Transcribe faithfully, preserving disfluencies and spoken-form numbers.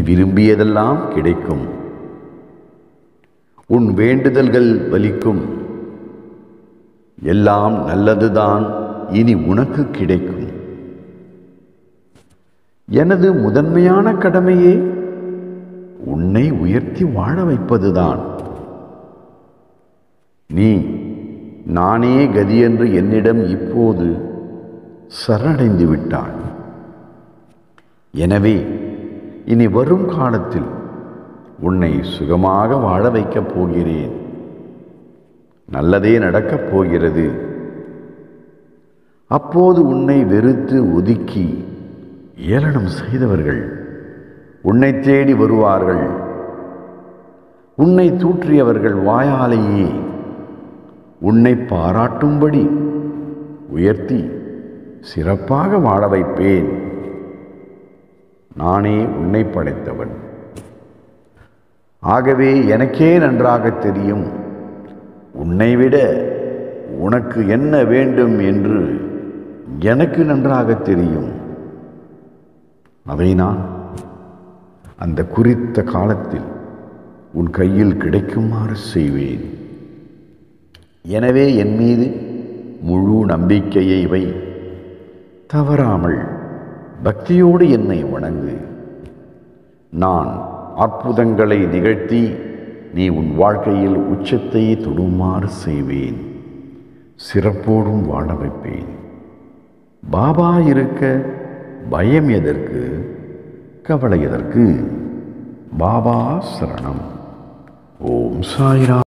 விரும்பியதெல்லாம் கிடைக்கும். உன் வேண்டுதல்கள் பலிக்கும். எல்லாம் நல்லதுதான் இனி உனக்கு கிடைக்கும். எனது முதன்மையான கடமையே உன்னை உயர்த்தி வாழ வைப்பதுதான். நீ நானே கதியென்று என்னிடம் இப்போது சரணடைந்து விட்டாய். எனவே இனி வரும் காலத்தில் உன்னை சுகமாக வாழ வைக்கப் போகிறேன். நல்லதே நடக்கப் போகிறது. அப்போது உன்னை வெறுத்து ஒதுக்கி ஏளனம் செய்தவர்கள் உன்னை தேடி வருவார்கள். உன்னை தூற்றியவர்கள் வாயாலேயே உன்னை பாராட்டும்படி உயர்த்தி சிறப்பாக வாழ வைப்பேன். நானே உன்னை படைத்தவன். ஆகவே எனக்கே நன்றாக தெரியும் உன்னை விட உனக்கு என்ன வேண்டும் என்று எனக்கு நன்றாக தெரியும். அதை நான் அந்த குறித்த காலத்தில் உன் கையில் கிடைக்குமாறு செய்வேன். எனவே என் மீது முழு நம்பிக்கையை வை. தவறாமல் பக்தியோடு என்னை வணங்கு. நான் அற்புதங்களை நிகழ்த்தி நீ உன் வாழ்க்கையில் உச்சத்தை தொடுமாறு செய்வேன். சிறப்போடும் வாழ வைப்பேன். பாபா இருக்க பயம் எதற்கு, கவலை எதற்கு? பாபா சரணம். ஓம் சாய்ராம்.